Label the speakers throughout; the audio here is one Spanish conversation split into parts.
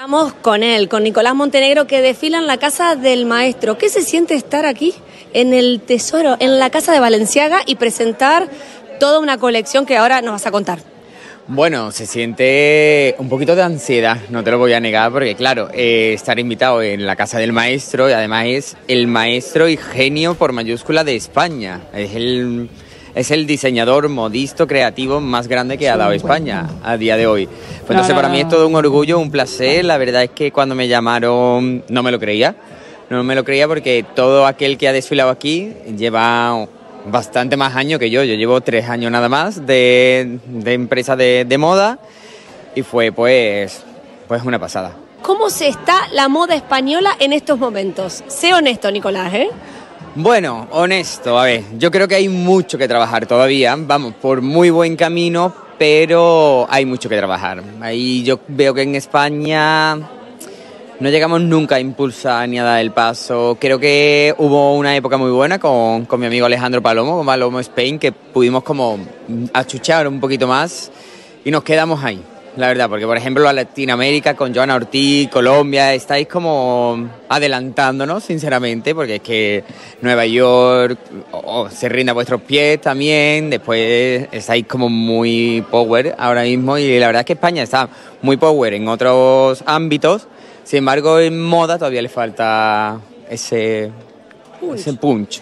Speaker 1: Estamos con él, con Nicolás Montenegro, que desfila en la Casa del Maestro. ¿Qué se siente estar aquí en el Tesoro, en la Casa de Balenciaga y presentar toda una colección que ahora nos vas a contar?
Speaker 2: Bueno, se siente un poquito de ansiedad, no te lo voy a negar, porque claro, estar invitado en la Casa del Maestro, y además es el maestro y genio por mayúscula de España. Es el diseñador modisto creativo más grande que ha dado España a día de hoy. Pues entonces para mí es todo un orgullo, un placer. La verdad es que cuando me llamaron no me lo creía. No me lo creía porque todo aquel que ha desfilado aquí lleva bastante más años que yo. Yo llevo 3 años nada más de empresa de moda y fue pues una pasada.
Speaker 1: ¿Cómo se está la moda española en estos momentos? Sé honesto, Nicolás, ¿eh?
Speaker 2: Bueno, honesto, a ver, yo creo que hay mucho que trabajar todavía, vamos por muy buen camino, pero hay mucho que trabajar. Ahí yo veo que en España no llegamos nunca a impulsar ni a dar el paso. Creo que hubo una época muy buena con mi amigo Alejandro Palomo, con Palomo Spain, que pudimos como achuchar un poquito más y nos quedamos ahí. La verdad, porque por ejemplo Latinoamérica con Joana Ortiz, Colombia, estáis como adelantándonos, sinceramente, porque es que Nueva York se rinde a vuestros pies también, después estáis como muy power ahora mismo y la verdad es que España está muy power en otros ámbitos, sin embargo en moda todavía le falta ese punch.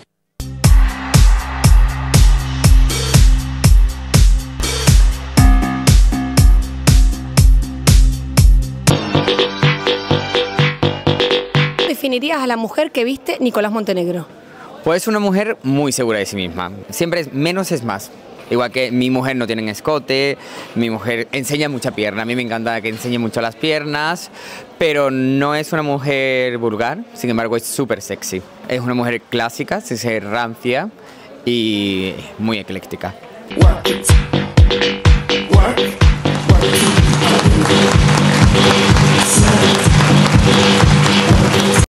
Speaker 1: ¿Definirías a la mujer que viste Nicolás Montenegro?
Speaker 2: Pues una mujer muy segura de sí misma. Siempre es menos es más. Igual que mi mujer no tiene escote, mi mujer enseña mucha pierna. A mí me encanta que enseñe mucho las piernas, pero no es una mujer vulgar, sin embargo es súper sexy. Es una mujer clásica, sin ser rancia y muy ecléctica. Work.